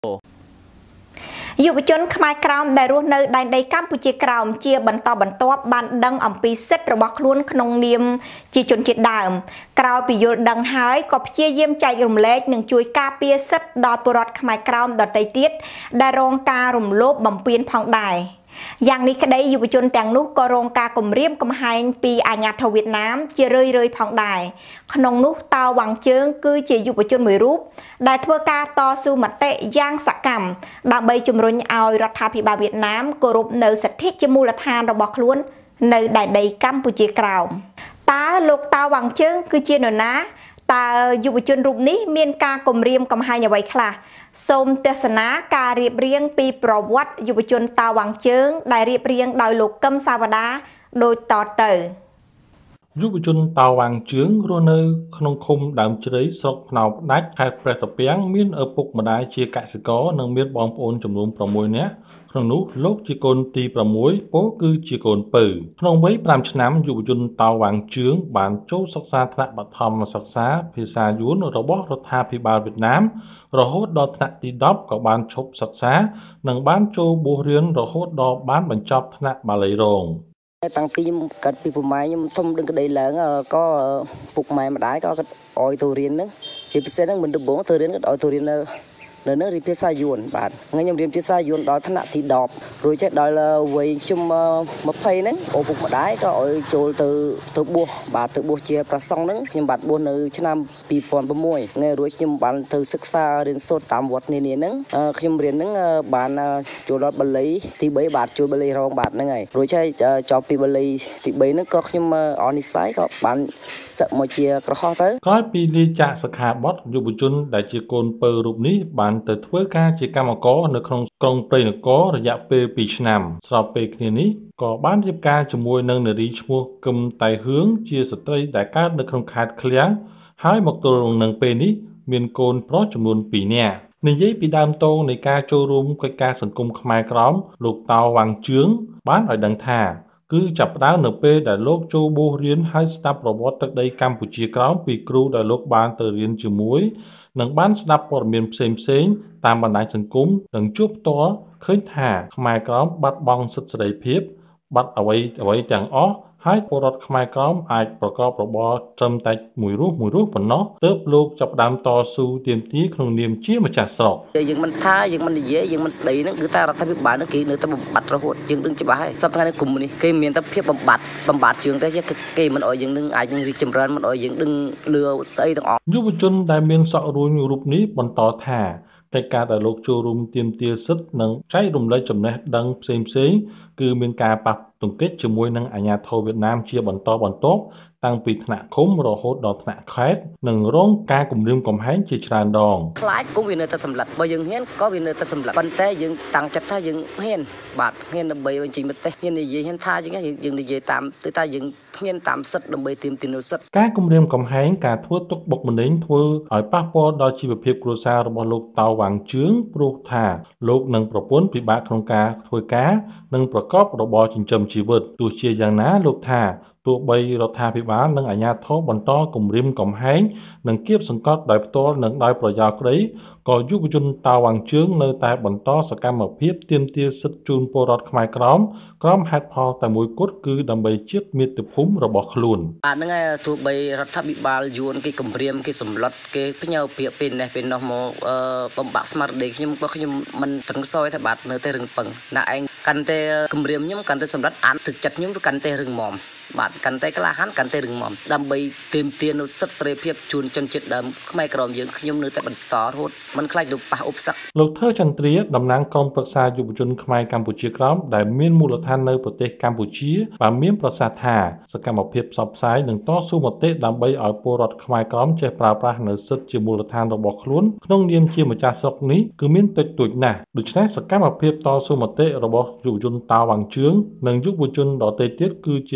យុវជនខ្មែរក្រោមដែលរស់នៅដែនដីកម្ពុជាក្រោមជាបន្តបន្ទាប់បានដឹងអំពីសិទ្ធិរបស់ខ្លួនក្នុងនាមជាជនជាតិដើមក្រោយពីយល់ដឹងហើយក៏ព្យាយាមចែករំលែកនិងជួយការពារសិទ្ធិដល់ពលរដ្ឋខ្មែរក្រោមដទៃទៀតដែលរងការរំលោភបំពានផងដែរយ៉ាងនេះក្តីយុវជនទាំងនោះក៏រងការគំរាមកំហែងពីអាជ្ញាធរវៀតណាមជារឿយៗផងដែរក្នុងនោះតៅវ៉ាងជើងគឺជាយុវជនមួយរូបដែលធ្វើការតស៊ូមតិយ៉ាងសកម្មដើម្បីជំរុញឲ្យរដ្ឋាភិបាលវៀតណាមគោរពនៅសិទ្ធិជាមូលដ្ឋានរបស់ខ្លួននៅដែនដីកម្ពុជាក្រោមតើលោកតៅវ៉ាងជើងគឺជានរណាតើយុវជនរូបនេះមានការគំរាមកំហែងអ្វីខ្លះសូមទស្សនាការរៀបរៀងពីប្រវត្តិយុវជនតៅវ៉ាងជើងដែលរៀបរៀងដោយលោកកឹមសាវតាដូចតទៅយុវជនតៅវ៉ាងជើងរស់នៅក្នុងឃុំដើមជ្រៃស្រុកភ្នំផ្ដាច់ខេត្តព្រះត្រពាំងមានឪពុកម្ដាយជាកសិករនិងមានបងប្អូនចំនួន6នាក់ក្នុងនោះលោកជាកូនទី6ពោលគឺជាកូនពៅក្នុងវ័យ5ឆ្នាំយុវជនតៅវ៉ាងជើងបានចូលសិក្សាថ្នាក់បឋមសិក្សាភាសាយួនរបស់រដ្ឋាភិបាលវៀតណាមរហូតដល់ថ្នាក់ទី10ក៏បានឈប់សិក្សានិងបានចូលបួសរៀនរហូតដល់បានបញ្ចប់ថ្នាក់បាលីរងតាំងពីខ្ញុំកាត់ពីប្រម៉ែខ្ញុំធំដឹងក្តីឡើងក៏ពុកម៉ែម្ដាយក៏គាត់អោយទៅរៀនហ្នឹងជាពិសេសហ្នឹងមិនដំបងទៅរៀនគាត់អោយទៅរៀននៅនឹងរៀនភាសាយួនបាទថ្ងៃខ្ញុំរៀនភាសាយួនដល់ថ្នាក់ទី10រួចចេះដល់វ័យខ្ញុំ20ហ្នឹងអូពុកម្ដាយក៏ឲ្យចូលទៅបួសបាទទៅបួសជាព្រះសង្ឃហ្នឹងខ្ញុំបាទបួសនៅឆ្នាំ2006ថ្ងៃរួចខ្ញុំបានទៅសិក្សារៀនសូត្រតាមវត្តនានាហ្នឹងខ្ញុំរៀនហ្នឹងបានចូលដល់បាលីទី3បាទចូលបាលីរងបាទហ្នឹងហើយរួចហើយចប់ពីបាលីទី3ហ្នឹងក៏ខ្ញុំអនិស័យក៏បានសឹកមកជាក្រហោះទៅក្រោយពីលាចាកសិក្ខាបទយុវជនដែលជាកូនពៅរូបនេះបានទៅធ្វើការជាកម្មករនៅក្នុងក្រុងព្រៃនគររយៈពេល2ឆ្នាំស្របពេលគ្នានេះក៏បានរៀបការជាមួយនឹងនារីឈ្មោះកឹមតៃហឿងជាស្ត្រីដែលកើតនៅក្នុងខេត្តឃ្លៀងហើយមកទល់នឹងពេលនេះមានកូនប្រុសចំនួន2នាក់និយាយពីដើមតងនៃការចូលរួមកិច្ចការសង្គមខ្មែរក្រមលោកតៅវ៉ាងជឿងបានឲ្យដឹងថាគឺចាប់ផ្ដើមនៅពេលដែលលោកចូលបួសរៀនហើយស្ដាប់ប្រវត្តិទឹកដីកម្ពុជាក្រោមពីគ្រូដែលលោកបានទៅរៀនជាមួយនិងបានស្ដាប់ព័ត៌មានផ្សេងៗតាមបណ្ដាញសង្គមនិងជួបផ្ទាល់ឃើញថាខ្មែរក្រមបាត់បង់សិទ្ធិសេរីភាពបាត់អ្វីទាំងអស់ហើយពលរដ្ឋខ្មែរក្រមអាចប្រកបរបរត្រឹមតែមួយរស់ប៉ុណ្ណោះទើបលោកចាប់ផ្ដើមតស៊ូទាមទារក្នុងនាមជាម្ចាស់ស្រុកយើងមិនថាយើងមិននិយាយយើងមិនស្ដីហ្នឹងគឺតែរដ្ឋាភិបាលហ្នឹងគេនៅតែបំបត្តិរហូតយើងដឹងច្បាស់ហើយសប្តាហ៍នេះគុំនេះគេមានតែភាពបំបត្តិជើងតែគេមិនអោយយើងនឹងអាចនឹងរីកចម្រើនមិនអោយយើងដឹងលឺស្អីទាំងអស់យុវជនដែលមានសក់រួញរូបនេះបន្តថាកិច្ចការដែលលោកចូលរួមទាមទារសិទ្ធិនិងចែករំលែកចំណេះដឹងផ្សេងគឺមានការប៉ះទង្គិចជាមួយនឹងអាជ្ញាធរវៀតណាមជាបន្តបន្ទាប់តាំងពីថ្នាក់ឃុំរហូតដល់ថ្នាក់ខេត្តនិងរងការគំរាមកំហែងជាច្រើនដងខ្លាចគុំវានៅតែសម្លាប់បើយើងហ៊ានក៏វានៅតែសម្លាប់ប៉ុន្តែយើងតាំងចិត្តថាយើងហ៊ានបាទហ៊ានដើម្បីបញ្ចេញមតិហ៊ាននិយាយហ៊ានថាអញ្ចឹងយើងនិយាយតាមទៅថាយើងហ៊ានតាមសិទ្ធិដើម្បីទាមទារនូវសិទ្ធិការគំរាមកំហែងការធ្វើទុកបុកម្នេញធ្វើឲ្យប៉ះពាល់ដល់ជីវភាពគ្រួសាររបស់លោកតៅវ៉ាងជឿងព្រោះថាលោកនិងប្រពន្ធពិបាកក្នុងការធ្វើការនិងប្រកបរបរចិញ្ចឹមជីវិតទោះជាយ៉ាងណាលោកថាទោះបីរដ្ឋាភិបាលនិងអាជ្ញាធរបន្តគំរាមកំហែងនិងគៀបសង្កត់ដោយផ្ទាល់និងដោយប្រយោលក្តីក៏យុវជនតៅវ៉ាងជើងនៅតែបន្តសកម្មភាពទាមទារសិទ្ធិជូនពលរដ្ឋខ្មែរក្រមហេតុផលតែមួយគត់គឺដើម្បីជាតិមាតុភូមិរបស់ខ្លួនហ្នឹងហើយទោះបីរដ្ឋាភិបាលយួនគេគំរាមគេសម្លុតគេផ្ញើពាក្យពេលនោះមកបំបាក់ស្មារតីខ្ញុំក៏ខ្ញុំមិនត្រឹងសយថាបាទនៅតែរឹងពឹងណាឯងកាន់តែគំរាមខ្ញុំកាន់តែសម្លុតអានទឹកចិត្តខ្ញុំវាកាន់តែរឹងមាំបាទកាន់តែក្លាហានកាន់តែរឹងមាំដើម្បីទាមទារនូវសិទ្ធិសេរីភាពជូនជនជាតិដើមខ្មែរក្រមយើងខ្ញុំនៅតែបន្តរហូតមិនខ្លាចទៅប៉ះឧបសគ្គលោកថើចន្ទ្រាតំណាងក្រុមប្រឹក្សាយុវជនខ្មែរកម្ពុជាក្រោមដែលមានមូលដ្ឋាននៅប្រទេសកម្ពុជាបានមានប្រសាសន៍ថាសកម្មភាពផ្សព្វផ្សាយនិងតស៊ូមតិដើម្បីឲ្យពលរដ្ឋខ្មែរក្រមចេះប្រើប្រាស់នូវសិទ្ធិជាមូលដ្ឋានរបស់ខ្លួនក្នុងនាមជាម្ចាស់ស្រុកនេះគឺមានតិចតួចណាស់ដូច្នេះសកម្មភាពតស៊ូមតិរបស់យុវជនតៅវ៉ាងជឿងនិងយុវជនដទៃទៀតគឺជាសកម្ម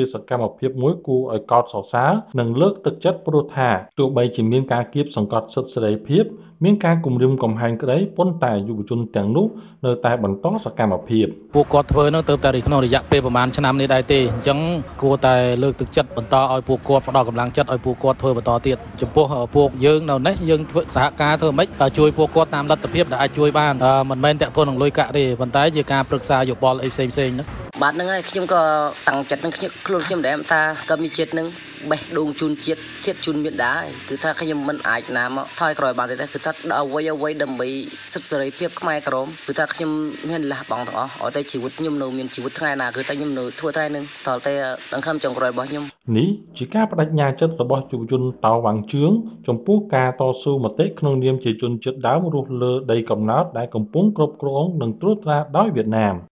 ភាពមួយគួរឲ្យកោតសរសើរនិងលើកទឹកចិត្តព្រោះថាទោះបីជាមានការគៀបសង្កត់សិទ្ធិសេរីភាពមានការគំរាមកំហែងក្តីប៉ុន្តែយុវជនទាំងនោះនៅតែបន្តសកម្មភាពពួកគាត់ធ្វើនោះទៅតែក្នុងរយៈពេលប្រហែលឆ្នាំនេះដែរទេអញ្ចឹងគួរតែលើកទឹកចិត្តបន្តឲ្យពួកគាត់ផ្ដល់កម្លាំងចិត្តឲ្យពួកគាត់ធ្វើបន្តទៀតចំពោះពួកយើងនៅនេះយើងធ្វើសហការធ្វើម៉េចជួយពួកគាត់តាមលទ្ធភាពដែលអាចជួយបានមិនមែនតាក់ទងនឹងលុយកាក់ទេប៉ុន្តែជាការប្រឹក្សាយោបល់អីផ្សេងៗណាបាទហ្នឹងហើយខ្ញុំក៏តាំងចិត្តនឹងខ្ញុំដែរថាក៏មានជាតិនឹងបេះដូងជូនជាតិជូនមេដាគឺថាខ្ញុំមិនអាចណាមកថយក្រោយបានទេគឺថាអ្វីដើម្បីសិទ្ធិសេរីភាពខ្មែរក្រមគឺថាខ្ញុំមានលះបង់ទាំងអស់ឲ្យតែជីវិតខ្ញុំនៅមានជីវិតថ្ងៃណាគឺតែខ្ញុំនៅធ្វើថ្ងៃនឹងតតែដង្ហើមចុងក្រោយរបស់ខ្ញុំនេះជាការបដិញ្ញាចិត្តរបស់យុវជនតៅវ៉ាងជឿងចំពោះការតស៊ូមតិក្នុងនាមជាជនជាតិដើមរស់លើដីកំណើតដែលកំពុងគ្រប់គ្រងនិងត្រួតត្រាដោយវៀតណាម